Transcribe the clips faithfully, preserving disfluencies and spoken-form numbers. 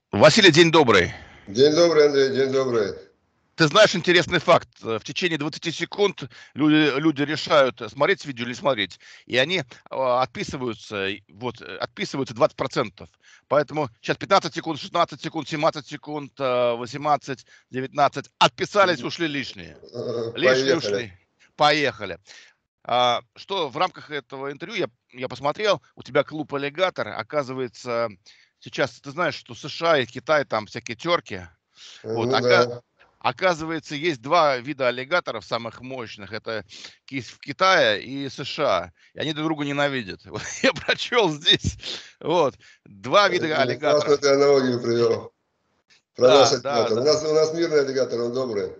Василий, день добрый. День добрый, Андрей, день добрый. Ты знаешь интересный факт. В течение двадцати секунд люди, люди решают, смотреть видео или не смотреть. И они а, отписываются, и вот, э, отписываются двадцать процентов. Поэтому сейчас пятнадцать секунд, шестнадцать секунд, семнадцать секунд, э, восемнадцать, девятнадцать. Отписались, ушли лишние. Э, Лишние Поехали. ушли. Поехали. А, что в рамках этого интервью я, я посмотрел, у тебя клуб «Аллигатор», оказывается, сейчас ты знаешь, что США и Китай там всякие терки. Э, Вот, Ну ока- да. Оказывается, есть два вида аллигаторов самых мощных. Это кис в Китае и США. И они друг друга ненавидят. Вот я прочел здесь. Вот. Два вида Э, Классно аллигаторов. ты аналогию привел. Про наш Да, да, аллигатор. У да. нас, у нас мирный аллигатор, он добрый.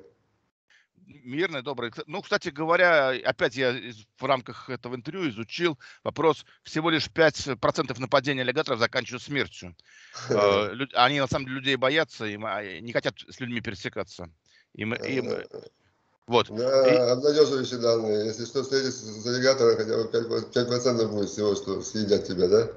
Мирный, добрый. Кста- Ну, кстати говоря, опять я из- в рамках этого интервью изучил вопрос. Всего лишь пять процентов нападений аллигаторов заканчиваются смертью. Э, лю- Они на самом деле людей боятся, им, а, не хотят с людьми пересекаться. Им, им, Э, вот. И, Да, обнадеживающие данные. Если что, встретишься с аллигатором, хотя бы пять пять процентов будет всего, что съедят тебя, да?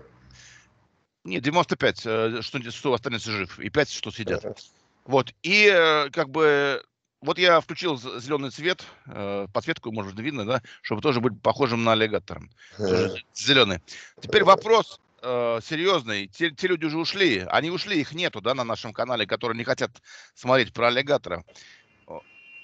нет, девяносто пять, э, что, что останется жив, и пять, что съедят. Ага. Вот, и э, как бы, вот я включил зеленый цвет, э, подсветку, может, видно, да, чтобы тоже быть похожим на аллигатора. Тоже зеленый. Теперь вопрос э, серьезный. Те, те люди уже ушли, они ушли, их нету, да, на нашем канале, которые не хотят смотреть про аллигатора. О,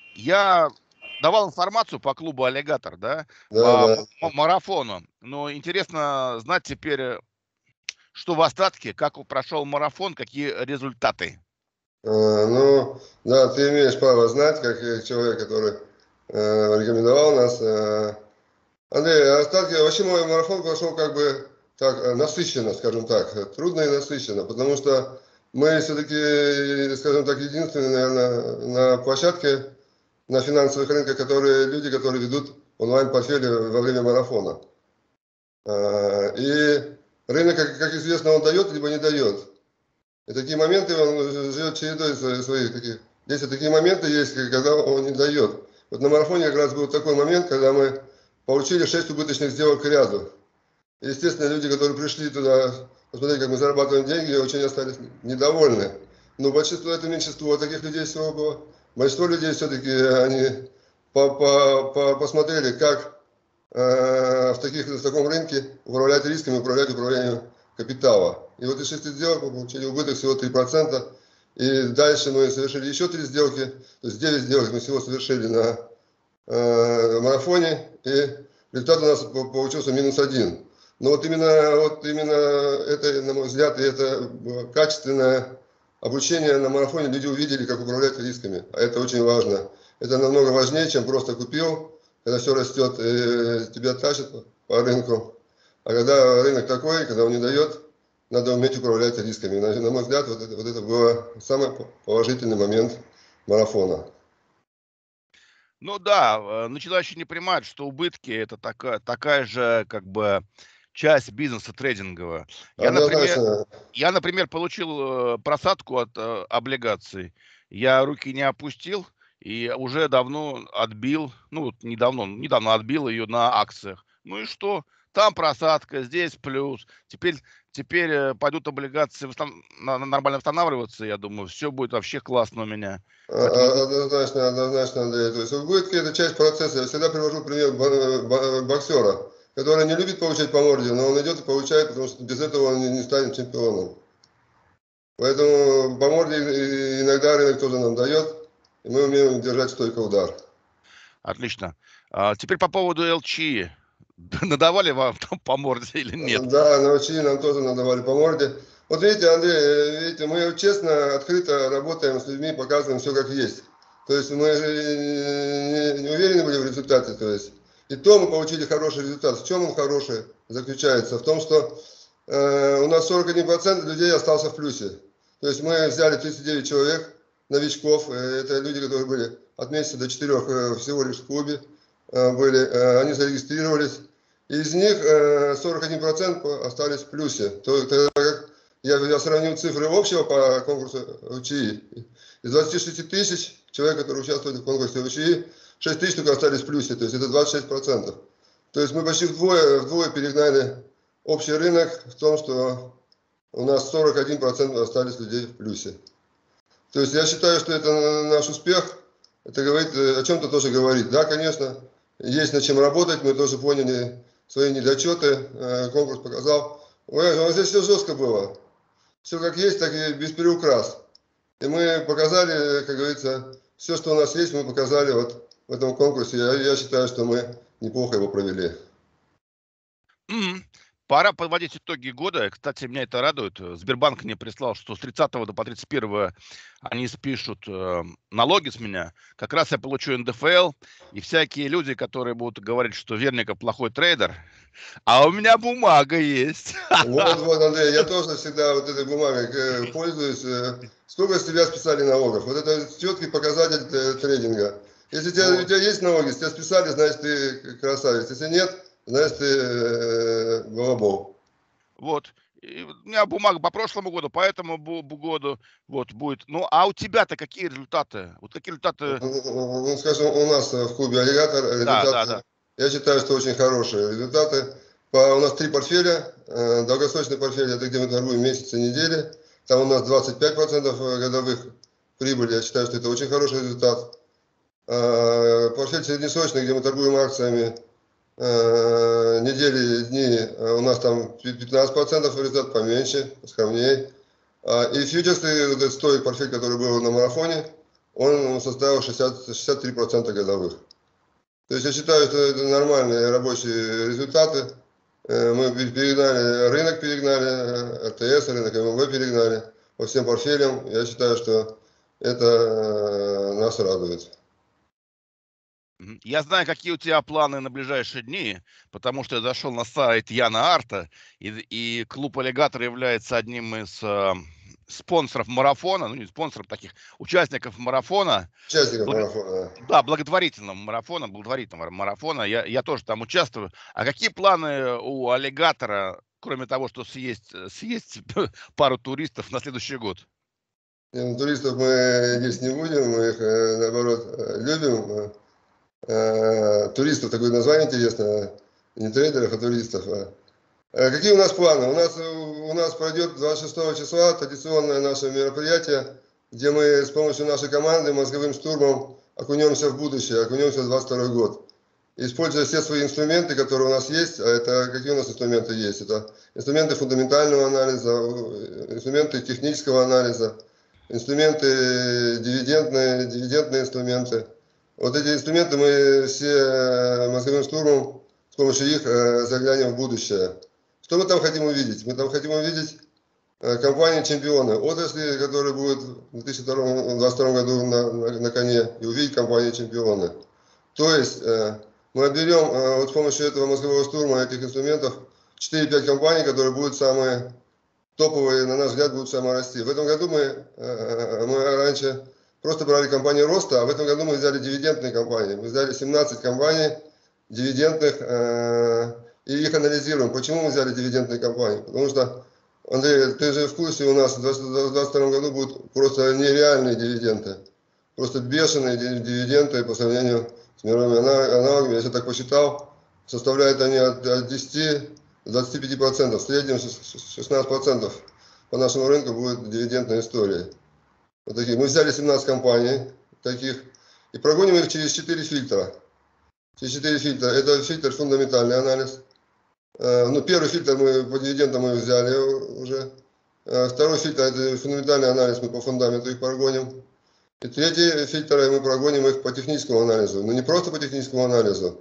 Я давал информацию по клубу «Аллигатор», да, Да, по м- да. м- марафону. Но интересно знать теперь, э, что в остатке, как прошел марафон, какие результаты. Э, Ну, да, ты имеешь право знать, как э, человек, который э, рекомендовал нас. э, Андрей, остатки, вообще мой марафон прошел как бы так э, насыщенно, скажем так, э, трудно и насыщенно, потому что мы все-таки, скажем так, единственные, наверное, на площадке, на финансовых рынках, которые люди, которые ведут онлайн-портфели во время марафона. Э, И рынок, как, как известно, он дает, либо не дает. И такие моменты, он живет чередой своих, своих таких. Если такие моменты есть, когда он не дает. Вот на марафоне как раз был такой момент, когда мы получили шесть убыточных сделок к ряду. Естественно, люди, которые пришли туда посмотреть, как мы зарабатываем деньги, очень остались недовольны. Но большинство, это меньшинство, таких людей всего было. Большинство людей все-таки, они по, по, по, посмотрели, как э, в, таких, в таком рынке управлять рисками, управлять управлением капитала. И вот из шести сделок мы получили убыток всего три процента. И дальше мы совершили еще три сделки, то есть девять сделок мы всего совершили на э, марафоне, и результат у нас получился минус один. Но вот именно, вот именно это, на мой взгляд, и это качественное обучение на марафоне люди увидели, как управлять рисками. А это очень важно. Это намного важнее, чем просто купил, когда все растет, и тебя тащат по рынку. А когда рынок такой, когда он не дает, надо уметь управлять рисками. На, на мой взгляд, вот это, вот это был самый положительный момент марафона. Ну да, э, начинающие не понимают, что убытки это такая, такая же как бы часть бизнеса трейдингового. Я, например, Однозначно. я, например, получил э, просадку от э, облигаций. Я руки не опустил и уже давно отбил, ну вот недавно, недавно отбил ее на акциях. Ну и что? Там просадка, здесь плюс. Теперь, теперь э, пойдут облигации восстан- на- на- нормально восстанавливаться, я думаю, все будет вообще классно у меня. А- Поэтому а- Однозначно, однозначно, Андрей. То есть убытки – это часть процесса. Я всегда привожу пример бо- бо- боксера, который не любит получать по морде, но он идет и получает, потому что без этого он не не станет чемпионом. Поэтому по морде и- иногда рынок тоже нам дает, и мы умеем держать стойкий удар. отлично. А, теперь по поводу эл чи. Надавали вам там по морде или нет? Да, научили, нам тоже надавали по морде. Вот видите, Андрей, э, видите, мы честно, открыто работаем с людьми, показываем все как есть. То есть мы же не, не уверены были в результате. То есть. И то мы получили хороший результат. В чем он хороший заключается? В том, что э, у нас сорок один процент людей остался в плюсе. То есть мы взяли тридцать девять человек, новичков. Э, это люди, которые были от месяца до четырех э, всего лишь в клубе. Э, были, э, они зарегистрировались. Из них э, сорок один процент остались в плюсе. То, тогда как я, я сравнил цифры общего по конкурсу УЧИ. Из двадцати шести тысяч человек, которые участвовали в конкурсе УЧИ, шесть тысяч только остались в плюсе, то есть это двадцать шесть процентов. То есть мы почти вдвое, вдвое перегнали общий рынок в том, что у нас сорок один процент остались людей в плюсе. То есть я считаю, что это наш успех, это говорит, о чем-то тоже говорит. Да, конечно, есть над чем работать, мы тоже поняли свои недочеты, конкурс показал. Ой, вот здесь все жестко было. Все как есть, так и без приукрас. И мы показали, как говорится, все, что у нас есть, мы показали вот в этом конкурсе. Я, я считаю, что мы неплохо его провели. Мгм. Пора подводить итоги года. Кстати, меня это радует. Сбербанк мне прислал, что с тридцатого до по тридцать первое они спишут э, налоги с меня. Как раз я получу эн дэ эф эл. И всякие люди, которые будут говорить, что Верников плохой трейдер, а у меня бумага есть. Вот, вот, Андрей, я тоже всегда вот этой бумагой э, пользуюсь. Э, сколько с тебя списали налогов? Вот это четкий показатель э, трейдинга. Если у тебя, у Вот. тебя есть налоги, если тебя списали, значит ты красавец. Если нет, значит ты э, балабол. Вот. И у меня бумага по прошлому году, по этому бу- бу- году вот будет. Ну, а у тебя-то какие результаты? Вот какие результаты? Ну, ну, скажем, у нас э, в клубе «Аллигатор» Да, да, результаты, да. я считаю, что очень хорошие результаты. По, у нас три портфеля. Э, Долгосрочный портфель – это где мы торгуем месяцы, недели. Там у нас двадцать пять процентов годовых прибыли. Я считаю, что это очень хороший результат. Э, Портфель среднесрочный, где мы торгуем акциями, э, недели, дни, э, у нас там пятнадцать процентов результат, поменьше, скромнее. А, И фьючерсы, вот этот стоит портфель, который был на марафоне, он составил шестьдесят, шестьдесят три процента годовых. То есть я считаю, что это нормальные рабочие результаты. Э, Мы перегнали, рынок перегнали, эр тэ эс, рынок эм эм вэ перегнали по всем портфелям. Я считаю, что это э, нас радует. Мгм. Я знаю, какие у тебя планы на ближайшие дни, потому что я зашел на сайт Яна Арта, и, и клуб «Аллигатор» является одним из э, спонсоров марафона, ну не спонсоров, таких участников марафона, Участников благо- марафона. да, благотворительного марафона, благотворительного марафона, я, я тоже там участвую. А какие планы у «Аллигатора», кроме того, что съесть, э, съесть пару туристов на следующий год? Не, ну, туристов мы есть не будем, мы их, э, наоборот, э, любим. Э, Туристов такое название интересное, не трейдеров, а туристов. а. Э, Какие у нас планы? У нас, э, у нас пройдет двадцать шестого числа традиционное наше мероприятие, где мы с помощью нашей команды мозговым штурмом окунемся в будущее, окунемся в двадцать второй год. Используя все свои инструменты, которые у нас есть, а это какие у нас инструменты есть? Это инструменты фундаментального анализа, э, инструменты технического анализа, инструменты дивидендные, дивидендные инструменты. Вот эти инструменты мы все мозговым штурмом с помощью их э, заглянем в будущее. Что мы там хотим увидеть? Мы там хотим увидеть э, компании-чемпионы, отрасли, которые будут в две тысячи двадцать втором году на, на, на коне, и увидеть компании-чемпионы. То есть э, мы отберем э, вот с помощью этого мозгового штурма, этих инструментов, четыре-пять компаний, которые будут самые топовые, на наш взгляд, будут самые расти. В этом году мы, э, мы раньше просто брали компании роста, а в этом году мы взяли дивидендные компании. Мы взяли семнадцать компаний дивидендных э, и их анализируем. Почему мы взяли дивидендные компании? Потому что, Андрей, ты же в курсе, у нас в две тысячи двадцать втором году будут просто нереальные дивиденды. Просто бешеные дивиденды по сравнению с мировыми аналогами. Если так посчитал, составляют они от, от десяти до двадцати пяти процентов. В среднем шестнадцать процентов по нашему рынку будет дивидендная история. Вот такие. Мы взяли семнадцать компаний таких и прогоним их через четыре фильтра. Через четыре фильтра. Это фильтр фундаментальный анализ. Ну, первый фильтр мы по дивидендам мы взяли уже. Второй фильтр это фундаментальный анализ, мы по фундаменту их прогоним. И третий фильтр мы прогоним их по техническому анализу. Но не просто по техническому анализу,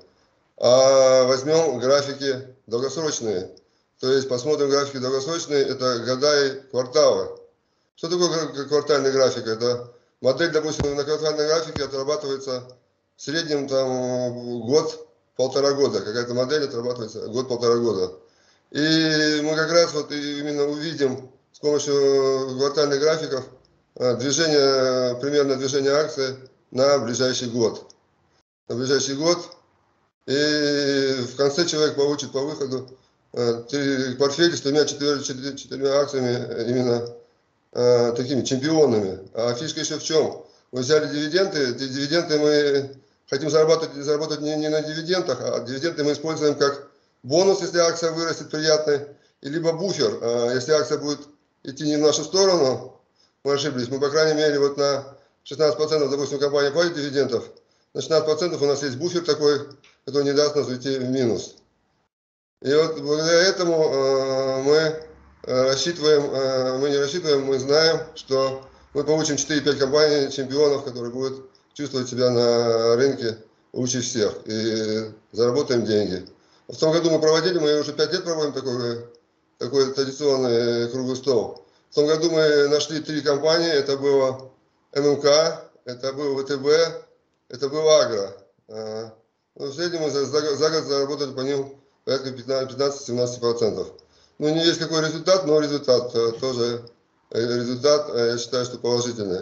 а возьмем графики долгосрочные. То есть посмотрим графики долгосрочные, это года и кварталы. Что такое квартальный график? Это модель, допустим, на квартальной графике отрабатывается в среднем там год, полтора года. Какая-то модель отрабатывается год-полтора года. И мы как раз вот именно увидим с помощью квартальных графиков движение, примерно движение акций на ближайший год. На ближайший год. И в конце человек получит по выходу портфель с тремя-четырьмя акциями именно э, такими чемпионами. А фишка еще в чем? Мы взяли дивиденды, дивиденды мы хотим заработать, заработать не, не на дивидендах, а дивиденды мы используем как бонус, если акция вырастет приятный, и либо буфер, э, если акция будет идти не в нашу сторону, мы ошиблись. Мы, по крайней мере, вот на шестнадцать процентов, допустим, компания платит дивидендов, на шестнадцать процентов у нас есть буфер такой, который не даст нас уйти в минус. И вот благодаря этому э, мы э, рассчитываем, э, мы не рассчитываем, мы знаем, что мы получим четыре-пять компаний чемпионов, которые будут чувствовать себя на рынке лучше всех и заработаем деньги. В том году мы проводили, мы уже пять лет проводим такой, такой традиционный круглый стол. В том году мы нашли три компании, это было эм эм ка, это был вэ тэ бэ, это был Агро. В среднем мы за, за, за год заработали по ним порядка пятнадцать-семнадцать процентов. Ну, не весь какой результат, но результат тоже, результат, я считаю, что положительный.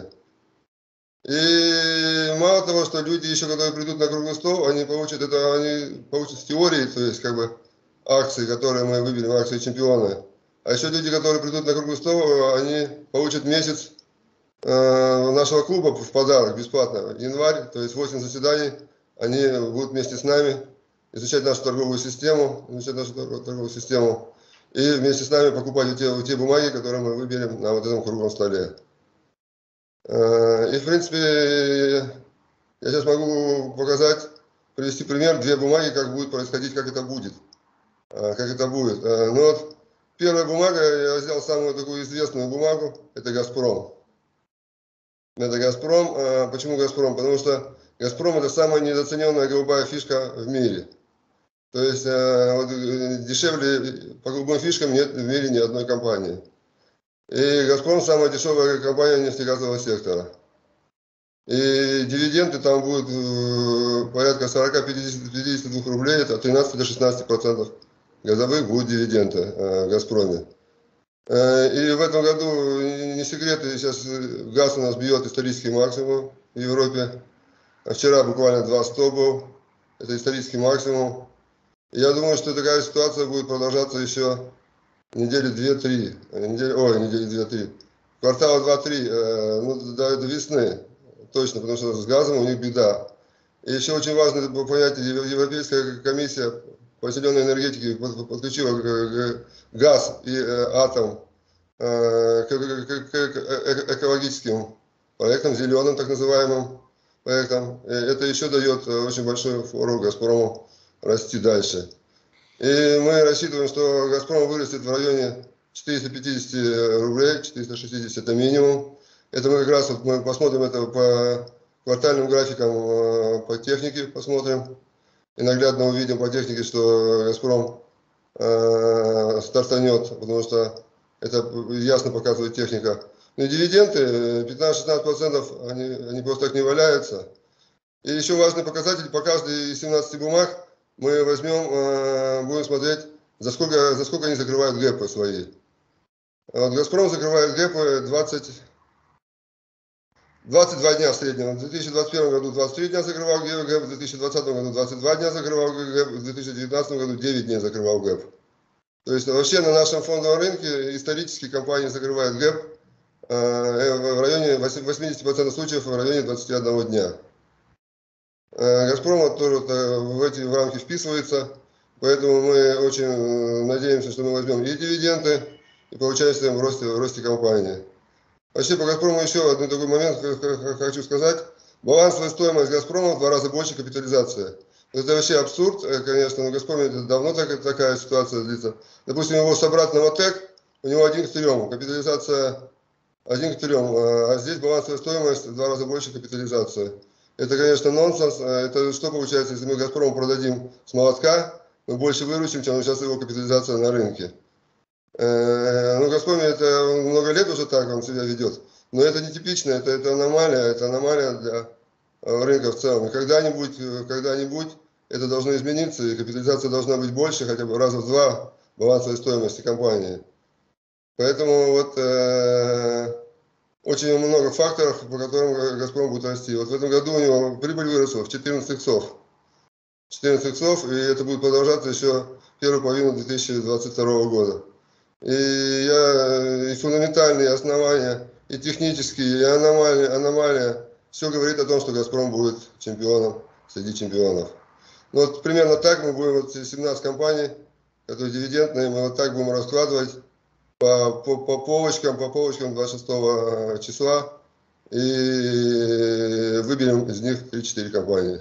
И мало того, что люди еще, которые придут на круглый стол, они получат это, они получат с теории, то есть как бы акции, которые мы выберем, акции чемпиона. А еще люди, которые придут на круглый стол, они получат месяц э, нашего клуба в подарок бесплатно. Январь, то есть восемь заседаний, они будут вместе с нами изучать нашу торговую систему, изучать нашу торговую систему и вместе с нами покупать те, те бумаги, которые мы выберем на вот этом круглом столе. И, в принципе, я сейчас могу показать, привести пример, две бумаги, как будет происходить, как это будет. Как это будет. Ну вот, первая бумага, я взял самую такую известную бумагу, это «Газпром». Это «Газпром». Почему «Газпром»? Потому что «Газпром» это самая недооцененная голубая фишка в мире. То есть, вот, дешевле по голубым фишкам нет в мире ни одной компании. И «Газпром» самая дешевая компания нефтегазового сектора. И дивиденды там будут э, порядка сорок-пятьдесят два рублей, это от тринадцати до шестнадцати процентов годовых будут дивиденды э, в «Газпроме». Э, и в этом году, не секрет, сейчас газ у нас бьет исторический максимум в Европе. А вчера буквально два сто был, это исторический максимум. И я думаю, что такая ситуация будет продолжаться еще недели две-три, недели, ой, недели две-три, квартала два-три, э, ну, до, до весны, точно, потому что с газом у них беда. И еще очень важно понять, Европейская комиссия по зеленой энергетике подключила газ и э, атом э, к, к, к экологическим проектам, зеленым так называемым проектам. И это еще дает очень большой фору «Газпрому» расти дальше. И мы рассчитываем, что «Газпром» вырастет в районе четырёхсот пятидесяти рублей, четыреста шестьдесят это минимум. Это мы как раз вот мы посмотрим это по квартальным графикам, по технике посмотрим. И наглядно увидим по технике, что «Газпром» э, стартанет, потому что это ясно показывает техника. Ну и дивиденды пятнадцать-шестнадцать процентов, они, они просто так не валяются. И еще важный показатель, по каждой из семнадцати бумаг мы возьмем, э, будем смотреть, за сколько, за сколько они закрывают гэпы свои. Вот «Газпром» закрывает гэпы двадцать, двадцать два дня в среднем. В две тысячи двадцать первом году двадцать три дня закрывал гэп, в две тысячи двадцатом году двадцать два дня закрывал гэп, в две тысячи девятнадцатом году девять дней закрывал гэп. То есть вообще на нашем фондовом рынке исторически компании закрывают гэп э, в районе восьмидесяти процентов случаев в районе двадцати одного дня. «Газпром» тоже в эти в рамки вписывается, поэтому мы очень надеемся, что мы возьмем и дивиденды, и поучаствуем в росте, в росте компании. Вообще по «Газпрому» еще один такой момент хочу сказать. Балансовая стоимость «Газпрома» в два раза больше капитализация. Это вообще абсурд, конечно, но в «Газпроме» давно так, такая ситуация длится. Допустим, его собрат «Новатэк», у него один к трем, капитализация один к трем, а здесь балансовая стоимость в два раза больше капитализация. Это, конечно, нонсенс. Это что получается, если мы «Газпрому» продадим с молотка, мы больше выручим, чем сейчас его капитализация на рынке. Ну, «Газпром» это много лет уже так он себя ведет. Но это не типично, это, это аномалия, это аномалия для рынка в целом. И когда-нибудь, когда-нибудь это должно измениться, и капитализация должна быть больше, хотя бы раза в два балансовой стоимости компании. Поэтому вот э, очень много факторов, по которым «Газпром» будет расти. Вот в этом году у него прибыль выросла в четырнадцать иксов. четырнадцать иксов, и это будет продолжаться еще первую половину две тысячи двадцать второго года. И, я, и фундаментальные основания, и технические, и аномалия, аномалия, все говорит о том, что «Газпром» будет чемпионом среди чемпионов. Ну, вот примерно так мы будем, вот семнадцать компаний, которые дивидендные, мы вот так будем раскладывать. по, по, по полочкам, по полочкам двадцать шестого числа и выберем из них три-четыре компании.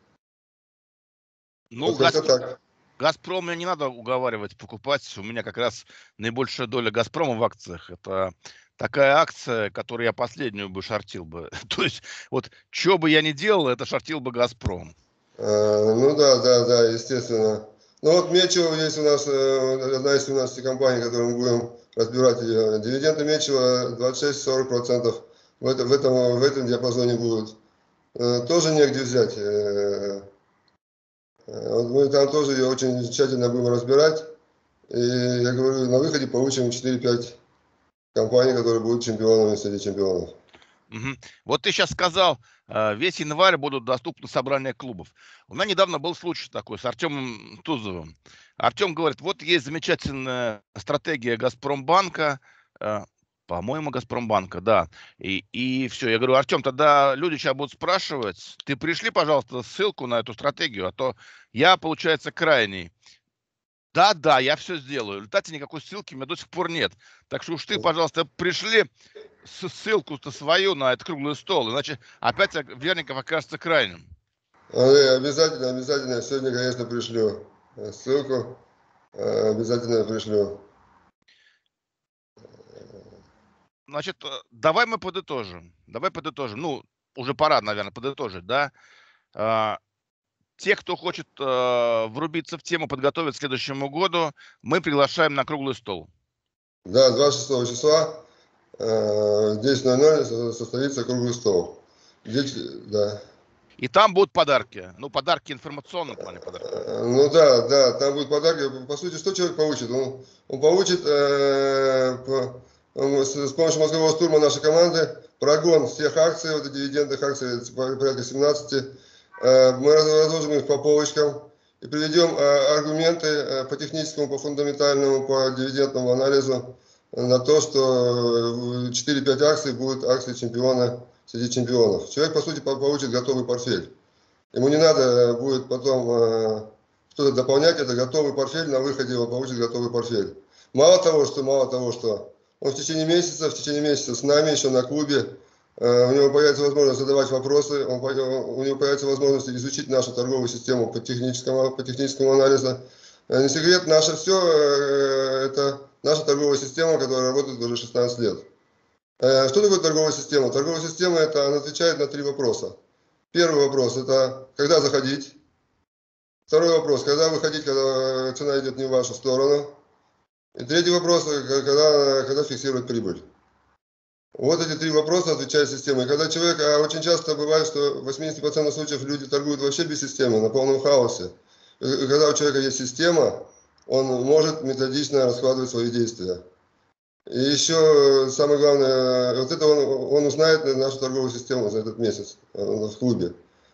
Ну, Вот как-то Газпром, так. Газпром мне не надо уговаривать покупать. У меня как раз наибольшая доля Газпрома в акциях. Это такая акция, которую я последнюю бы шортил бы. То есть, вот, что бы я ни делал, это шортил бы Газпром. А, ну да, да, да, естественно. Ну вот Мечево есть у нас, э, одна из семнадцати компаний, которую мы будем разбирать. Ее. Дивиденды Мечево двадцать шесть сорок процентов в, это, в, этом, в этом диапазоне будут. Э, тоже негде взять. Э, э, вот мы там тоже ее очень тщательно будем разбирать. И я говорю, на выходе получим четыре-пять компаний, которые будут чемпионами среди чемпионов. Мгм. Вот ты сейчас сказал, э, весь январь будут доступны собрания клубов. У меня недавно был случай такой с Артемом Тузовым. Артем говорит, вот есть замечательная стратегия Газпромбанка, э, по-моему, Газпромбанка, да. И, и все. Я говорю, Артем, тогда люди сейчас будут спрашивать, ты пришли, пожалуйста, ссылку на эту стратегию, а то я, получается, крайний. Да, да, я все сделаю. В результате никакой ссылки у меня до сих пор нет. Так что уж ты, пожалуйста, пришли ссылку-то свою на этот круглый стол, иначе опять Верников окажется крайним. Андрей, обязательно, обязательно. Сегодня, конечно, пришлю ссылку. Обязательно пришлю. Значит, давай мы подытожим. Давай подытожим. Ну, уже пора, наверное, подытожить, да? А, те, кто хочет а, врубиться в тему, подготовить к следующему году, мы приглашаем на круглый стол. Да, двадцать шестого числа в десять ноль ноль состоится круглый стол. Здесь, да. И там будут подарки. Ну, подарки информационном плане подарки. Ну да, да, там будут подарки. По сути, что человек получит? Он, он получит э, по, он, с, с помощью мозгового штурма нашей команды прогон всех акций, вот дивидендных акций, порядка семнадцати. Э, мы разложим их по полочкам и приведем э, аргументы э, по техническому, по фундаментальному, по дивидендному анализу на то, что четыре-пять акций будут акции чемпиона среди чемпионов. Человек, по сути, получит готовый портфель. Ему не надо будет потом э, что-то дополнять, это готовый портфель, на выходе он получит готовый портфель. Мало того, что, мало того, что он в течение месяца, в течение месяца с нами еще на клубе, э, у него появится возможность задавать вопросы, он, у него появится возможность изучить нашу торговую систему по техническому, по техническому анализу. Э, не секрет, наше все, э, это наша торговая система, которая работает уже шестнадцать лет. Э, что такое торговая система? Торговая система, это она отвечает на три вопроса. Первый вопрос – это когда заходить. Второй вопрос – когда выходить, когда цена идет не в вашу сторону. И третий вопрос – когда, когда фиксировать прибыль. Вот эти три вопроса отвечает система. И когда человек, а очень часто бывает, что в восьмидесяти процентах случаев люди торгуют вообще без системы, на полном хаосе. И когда у человека есть система, он может методично раскладывать свои действия. И еще самое главное, вот это он, он узнает нашу торговую систему за этот месяц в клубе.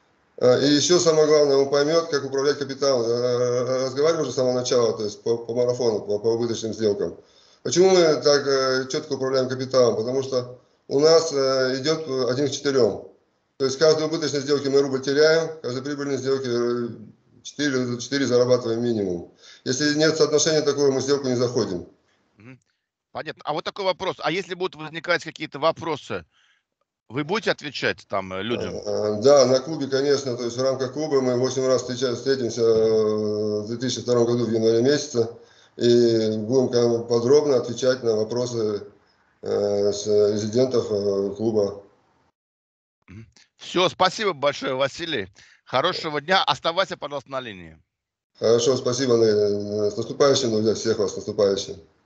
И еще самое главное, он поймет, как управлять капиталом. Разговаривали уже с самого начала, то есть по, по марафону, по, по убыточным сделкам. Почему мы так четко управляем капиталом? Потому что у нас идет один к четырем. То есть каждой убыточной сделки мы рубль теряем, каждой прибыльной сделки четыре, четыре зарабатываем минимум. Если нет соотношения такого, мы в сделку не заходим. Понятно. А вот такой вопрос. А если будут возникать какие-то вопросы, вы будете отвечать там людям? Да, на клубе, конечно, то есть в рамках клуба мы восемь раз встретимся в две тысячи втором году в январе месяце и будем подробно отвечать на вопросы с резидентов клуба. Все, спасибо большое, Василий. Хорошего дня. Оставайся, пожалуйста, на линии. Хорошо, спасибо. С наступающим, друзья, всех вас с наступающим.